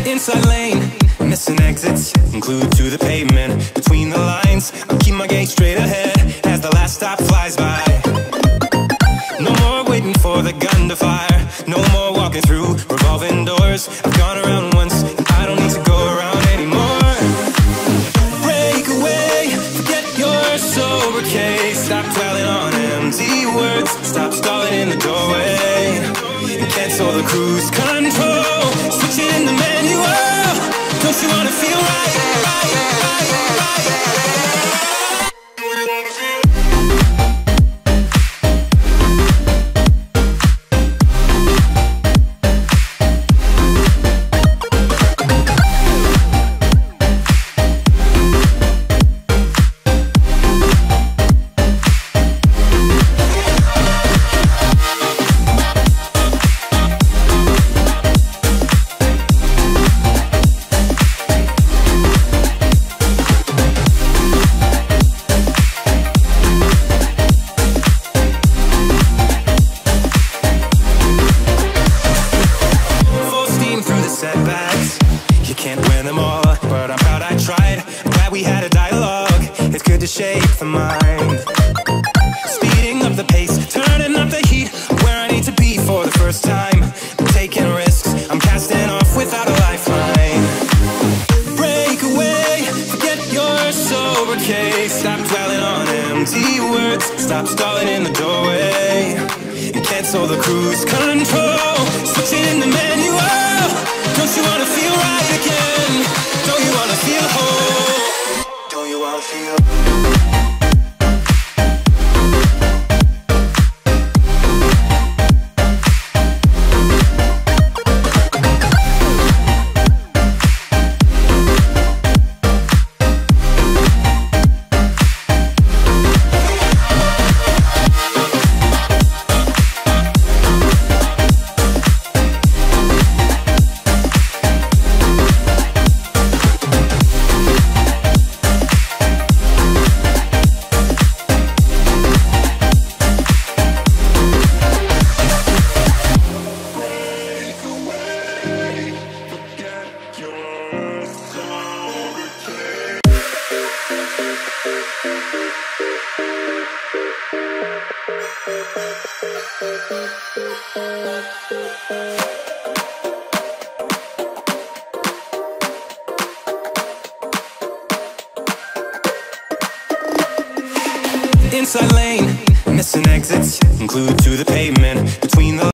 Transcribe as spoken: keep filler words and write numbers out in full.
Inside lane, missing exits, glued to the pavement. Between the lines, I'll keep my gaze straight ahead as the last stop flies by. No more waiting for the gun to fire, no more walking through revolving doors. I've gone around once, and I don't need to go around anymore. Break away, forget your sober case. Stop dwelling on empty words, stop stalling in the doorway, and cancel the cruise control. Switch it in the manual. Don't you wanna feel right, right, right, right, right? Setbacks, you can't win them all, but I'm proud I tried. I'm glad we had a dialogue. It's good to shape the mind, speeding up the pace, turning up the heat. Where I need to be for the first time. I'm taking risks, I'm casting off without a lifeline. Break away, forget your sober case. Stop dwelling on empty words, stop stalling in the doorway, and cancel the cruise control. Switch it in the manual. Don't you wanna feel right again? Don't you wanna feel whole? Don't you wanna feel inside lane, missing exits, glued to the pavement. Between the